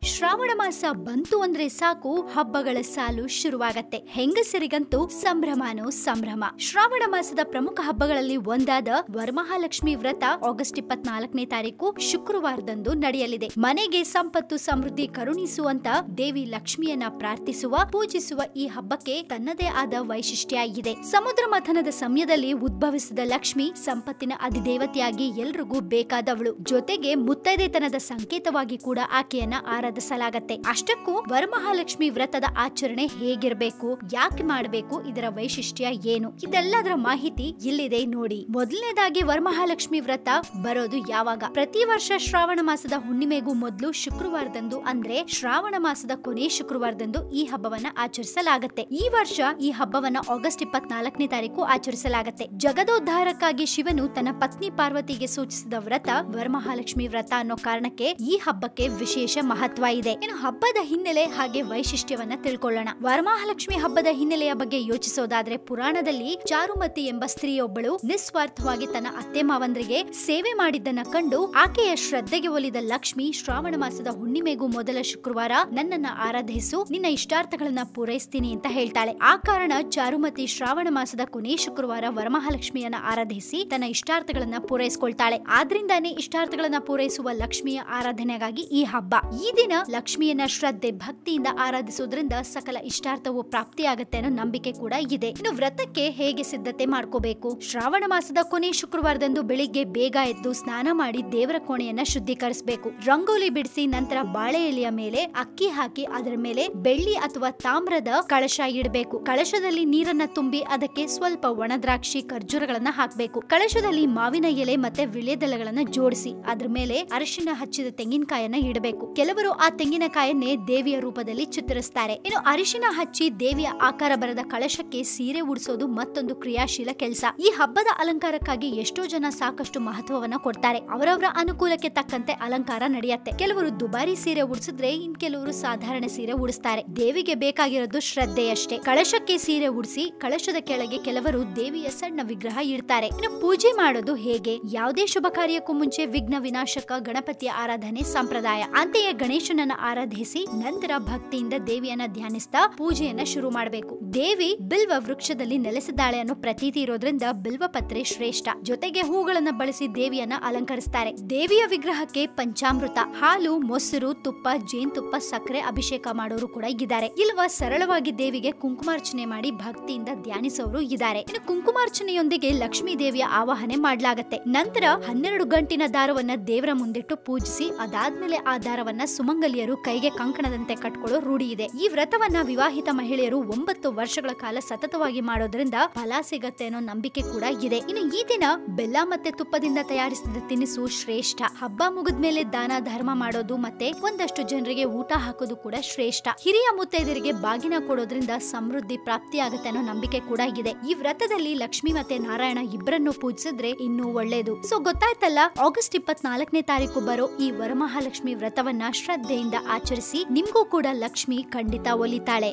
ಶ್ರಾವಣ ಮಾಸ ಬಂತು ಅಂದ್ರೆ ಸಾಕು ಹಬ್ಬಗಳ ಸಾಲು ಶುರುವಾಗತ್ತೆ. ಹೆಂಗಸರಿಗಂತೂ ಸಂಭ್ರಮಾನೋ ಸಂಭ್ರಮ. ಶ್ರಾವಣ ಮಾಸದ ಪ್ರಮುಖ ಹಬ್ಬಗಳಲ್ಲಿ ಒಂದಾದ ವರಮಹಾಲಕ್ಷ್ಮಿ ವ್ರತ ಆಗಸ್ಟ್ 24ನೇ ತಾರೀಕು ಶುಕ್ರವಾರದಂದು ನಡೆಯಲಿದೆ. ಮನೆಗೆ ಸಂಪತ್ತು ಸಮೃದ್ಧಿ ಕರುಣಿಸುವಂತ ದೇವಿ ಲಕ್ಷ್ಮಿಯನ್ನ ಪ್ರಾರ್ಥಿಸುವ ಪೂಜಿಸುವ ಈ ಹಬ್ಬಕ್ಕೆ ತನ್ನದೇ ಆದ ವೈಶಿಷ್ಟ್ಯ ಇದೆ. ಸಮುದ್ರ ಮಥನದ ಸಮಯದಲ್ಲಿ ಉದ್ಭವಿಸಿದ ಲಕ್ಷ್ಮಿ ಸಂಪತ್ತಿನ ಅಧಿದೇವತೆಯಾಗಿ ಎಲ್ರಿಗೂ ಬೇಕಾದವಳು. ಜೊತೆಗೆ ಮುತ್ತೈದೆತನದ ಸಂಕೇತವಾಗಿ ಕೂಡ ಆಕೆಯನ್ನ ಆರಾಧಿಸಲಾಗತ್ತೆ. ಅಷ್ಟಕ್ಕೂ ವರಮಹಾಲಕ್ಷ್ಮಿ ವ್ರತದ ಆಚರಣೆ ಹೇಗಿರಬೇಕು, ಯಾಕೆ ಮಾಡಬೇಕು, ಇದರ ವೈಶಿಷ್ಟ್ಯ ಏನು, ಇದೆಲ್ಲದರ ಮಾಹಿತಿ ಇಲ್ಲಿದೆ ನೋಡಿ. ಮೊದಲನೇದಾಗಿ ವರಮಹಾಲಕ್ಷ್ಮಿ ವ್ರತ ಬರೋದು ಯಾವಾಗ? ಪ್ರತಿ ವರ್ಷ ಶ್ರಾವಣ ಮಾಸದ ಹುಣ್ಣಿಮೆಗೂ ಮೊದಲು ಶುಕ್ರವಾರದಂದು, ಅಂದ್ರೆ ಶ್ರಾವಣ ಮಾಸದ ಕೊನೆ ಶುಕ್ರವಾರದಂದು ಈ ಹಬ್ಬವನ್ನ ಆಚರಿಸಲಾಗತ್ತೆ. ಈ ವರ್ಷ ಈ ಹಬ್ಬವನ್ನ ಆಗಸ್ಟ್ 24ನೇ ತಾರೀಕು ಆಚರಿಸಲಾಗತ್ತೆ. ಜಗದೋದ್ಧಾರಕ್ಕಾಗಿ ಶಿವನು ತನ್ನ ಪತ್ನಿ ಪಾರ್ವತಿಗೆ ಸೂಚಿಸಿದ ವ್ರತ ವರಮಹಾಲಕ್ಷ್ಮಿ ವ್ರತ ಅನ್ನೋ ಕಾರಣಕ್ಕೆ ಈ ಹಬ್ಬಕ್ಕೆ ವಿಶೇಷ ಮಹತ್ವ ಇದೆ. ಇನ್ನು ಹಬ್ಬದ ಹಿನ್ನೆಲೆ ಹಾಗೆ ವೈಶಿಷ್ಟ್ಯವನ್ನ ತಿಳ್ಕೊಳ್ಳೋಣ. ವರಮಹಾಲಕ್ಷ್ಮಿ ಹಬ್ಬದ ಹಿನ್ನೆಲೆಯ ಬಗ್ಗೆ ಯೋಚಿಸೋದಾದ್ರೆ, ಪುರಾಣದಲ್ಲಿ ಚಾರುಮತಿ ಎಂಬ ಸ್ತ್ರೀಯೊಬ್ಬಳು ನಿಸ್ವಾರ್ಥವಾಗಿ ತನ್ನ ಅತ್ತೆ ಮಾವಂದ್ರಿಗೆ ಸೇವೆ ಮಾಡಿದ್ದನ್ನ ಕಂಡು ಆಕೆಯ ಶ್ರದ್ಧೆಗೆ ಒಲಿದ ಲಕ್ಷ್ಮಿ ಶ್ರಾವಣ ಮಾಸದ ಹುಣ್ಣಿಮೆಗೂ ಮೊದಲ ಶುಕ್ರವಾರ ನನ್ನನ್ನ ಆರಾಧಿಸು, ನಿನ್ನ ಇಷ್ಟಾರ್ಥಗಳನ್ನ ಪೂರೈಸ್ತೀನಿ ಅಂತ ಹೇಳ್ತಾಳೆ. ಆ ಕಾರಣ ಚಾರುಮತಿ ಶ್ರಾವಣ ಮಾಸದ ಕೊನೆ ಶುಕ್ರವಾರ ವರಮಹಾಲಕ್ಷ್ಮಿಯನ್ನ ಆರಾಧಿಸಿ ತನ್ನ ಇಷ್ಟಾರ್ಥಗಳನ್ನ ಪೂರೈಸಿಕೊಳ್ತಾಳೆ. ಆದ್ರಿಂದಾನೇ ಇಷ್ಟಾರ್ಥಗಳನ್ನ ಪೂರೈಸುವ ಲಕ್ಷ್ಮಿಯ ಆರಾಧನೆಗಾಗಿ ಈ ಹಬ್ಬ. ಈ ದಿನ ಲಕ್ಷ್ಮಿಯನ್ನ ಶ್ರದ್ಧೆ ಭಕ್ತಿಯಿಂದ ಆರಾಧಿಸೋದ್ರಿಂದ ಸಕಲ ಇಷ್ಟಾರ್ಥವು ಪ್ರಾಪ್ತಿಯಾಗತ್ತೆ ಅನ್ನೋ ನಂಬಿಕೆ ಕೂಡ ಇದೆ. ಇನ್ನು ವ್ರತಕ್ಕೆ ಹೇಗೆ ಸಿದ್ಧತೆ ಮಾಡ್ಕೋಬೇಕು? ಶ್ರಾವಣ ಮಾಸದ ಕೊನೆ ಶುಕ್ರವಾರದಂದು ಬೆಳಿಗ್ಗೆ ಬೇಗ ಎದ್ದು ಸ್ನಾನ ಮಾಡಿ ದೇವರ ಕೋಣೆಯನ್ನ ಶುದ್ಧೀಕರಿಸಬೇಕು. ರಂಗೋಲಿ ಬಿಡಿಸಿ ನಂತರ ಬಾಳೆ ಎಲೆಯ ಮೇಲೆ ಅಕ್ಕಿ ಹಾಕಿ ಅದರ ಮೇಲೆ ಬೆಳ್ಳಿ ಅಥವಾ ತಾಮ್ರದ ಕಳಶ ಇಡಬೇಕು. ಕಳಶದಲ್ಲಿ ನೀರನ್ನ ತುಂಬಿ ಅದಕ್ಕೆ ಸ್ವಲ್ಪ ಒಣದ್ರಾಕ್ಷಿ ಖರ್ಜೂರಗಳನ್ನ ಹಾಕಬೇಕು. ಕಳಶದಲ್ಲಿ ಮಾವಿನ ಎಲೆ ಮತ್ತೆ ವಿಳ್ಯದೆಲೆಗಳನ್ನ ಜೋಡಿಸಿ ಅದ್ರ ಮೇಲೆ ಅರಿಶಿನ ಹಚ್ಚಿದ ತೆಂಗಿನಕಾಯನ್ನ ಇಡಬೇಕು. ಕೆಲವರು ಆ ತೆಂಗಿನಕಾಯನ್ನೇ ದೇವಿಯ ರೂಪದಲ್ಲಿ ಚಿತ್ರಿಸ್ತಾರೆ. ಇನ್ನು ಅರಿಶಿನ ಹಚ್ಚಿ ದೇವಿಯ ಆಕಾರ ಬರದ ಕಳಶಕ್ಕೆ ಸೀರೆ ಉಡಿಸೋದು ಮತ್ತೊಂದು ಕ್ರಿಯಾಶೀಲ ಕೆಲಸ. ಈ ಹಬ್ಬದ ಅಲಂಕಾರಕ್ಕಾಗಿ ಎಷ್ಟೋ ಜನ ಸಾಕಷ್ಟು ಮಹತ್ವವನ್ನ ಕೊಡ್ತಾರೆ. ಅವರವರ ಅನುಕೂಲಕ್ಕೆ ತಕ್ಕಂತೆ ಅಲಂಕಾರ ನಡೆಯುತ್ತೆ. ಕೆಲವರು ದುಬಾರಿ ಸೀರೆ ಉಡಿಸಿದ್ರೆ ಇನ್ ಕೆಲವರು ಸಾಧಾರಣ ಸೀರೆ ಉಡಿಸ್ತಾರೆ. ದೇವಿಗೆ ಬೇಕಾಗಿರೋದು ಶ್ರದ್ಧೆಯಷ್ಟೇ. ಕಳಶಕ್ಕೆ ಸೀರೆ ಉಡಿಸಿ ಕಳಶದ ಕೆಳಗೆ ಕೆಲವರು ದೇವಿಯ ಸಣ್ಣ ವಿಗ್ರಹ ಇಡ್ತಾರೆ. ಇನ್ನು ಪೂಜೆ ಮಾಡೋದು ಹೇಗೆ? ಯಾವುದೇ ಶುಭ ಕಾರ್ಯಕ್ಕೂ ಮುಂಚೆ ವಿಘ್ನ ವಿನಾಶಕ ಗಣಪತಿಯ ಆರಾಧನೆ ಸಂಪ್ರದಾಯ. ಅಂತೆಯೇ ಗಣೇಶನನ್ನ ಆರಾಧಿಸಿ ನಂತರ ಭಕ್ತಿಯಿಂದ ದೇವಿಯನ್ನ ಧ್ಯಾನಿಸ್ತಾ ಪೂಜೆಯನ್ನ ಶುರು ಮಾಡಬೇಕು. ದೇವಿ ಬಿಲ್ವ ವೃಕ್ಷದಲ್ಲಿ ನೆಲೆಸಿದ್ದಾಳೆ ಅನ್ನೋ ಪ್ರತೀತಿ ಇರೋದ್ರಿಂದ ಬಿಲ್ವ ಪತ್ರೆ ಶ್ರೇಷ್ಠ. ಜೊತೆಗೆ ಹೂಗಳನ್ನ ಬಳಸಿ ದೇವಿಯನ್ನ ಅಲಂಕರಿಸ್ತಾರೆ. ದೇವಿಯ ವಿಗ್ರಹಕ್ಕೆ ಪಂಚಾಮೃತ, ಹಾಲು, ಮೊಸರು, ತುಪ್ಪ, ಜೇನುತುಪ್ಪ, ಸಕ್ಕರೆ ಅಭಿಷೇಕ ಮಾಡೋರು ಕೂಡ ಇದ್ದಾರೆ. ಇಲ್ವಾ ಸರಳವಾಗಿ ದೇವಿಗೆ ಕುಂಕುಮಾರ್ಚನೆ ಮಾಡಿ ಭಕ್ತಿಯಿಂದ ಧ್ಯಾನಿಸೋರು ಇದ್ದಾರೆ. ಇನ್ನು ಕುಂಕುಮಾರ್ಚನೆಯೊಂದಿಗೆ ಲಕ್ಷ್ಮೀ ದೇವಿಯ ಆವಾಹನೆ ಮಾಡಲಾಗತ್ತೆ. ನಂತರ 12 ಗಂಟಿನ ದಾರವನ್ನ ದೇವರ ಮುಂದಿಟ್ಟು ಪೂಜಿಸಿ ಅದಾದ್ಮೇಲೆ ಆ ದಾರವನ್ನ ಸುಮಂಗಲಿಯರು ಕೈಗೆ ಕಂಕಣದಂತೆ ಕಟ್ಕೊಳ್ಳೋ ರೂಢಿ ಇದೆ. ಈ ವ್ರತವನ್ನ ವಿವಾಹಿತ ಮಹಿಳೆಯರು 9 ವರ್ಷಗಳ ಕಾಲ ಸತತವಾಗಿ ಮಾಡೋದ್ರಿಂದ ಫಲ ಸಿಗತ್ತೆ ಅನ್ನೋ ನಂಬಿಕೆ ಕೂಡ ಇದೆ. ಇನ್ನು ಈ ದಿನ ಬೆಲ್ಲ ಮತ್ತೆ ತುಪ್ಪದಿಂದ ತಯಾರಿಸಿದ ತಿನಿಸು ಶ್ರೇಷ್ಠ. ಹಬ್ಬ ಮುಗಿದ್ಮೇಲೆ ದಾನ ಧರ್ಮ ಮಾಡೋದು ಮತ್ತೆ ಒಂದಷ್ಟು ಜನರಿಗೆ ಊಟ ಹಾಕೋದು ಕೂಡ ಶ್ರೇಷ್ಠ. ಹಿರಿಯ ಮುತ್ತೈದರಿಗೆ ಬಾಗಿನ ಕೊಡೋದ್ರಿಂದ ಸಮೃದ್ಧಿ ಪ್ರಾಪ್ತಿಯಾಗತ್ತೆ ಅನ್ನೋ ನಂಬಿಕೆ ಕೂಡ ಇದೆ. ಈ ವ್ರತದಲ್ಲಿ ಲಕ್ಷ್ಮಿ ಮತ್ತೆ ನಾರಾಯಣ ಇಬ್ಬರನ್ನು ಪೂಜಿಸಿದ್ರೆ ಇನ್ನೂ ಒಳ್ಳೇದು. ಸೊ ಗೊತ್ತಾಯ್ತಲ್ಲ, ಆಗಸ್ಟ್ 24ನೇ ತಾರೀಕು ಬರೋ ಈ ವರಮಹಾಲಕ್ಷ್ಮಿ ವ್ರತವನ್ನ ಶ್ರದ್ಧೆಯಿಂದ ಆಚರಿಸಿ. ನಿಮ್ಗೂ ಕೂಡ ಲಕ್ಷ್ಮಿ ಖಂಡಿತ ಒಲಿತಾಳೆ.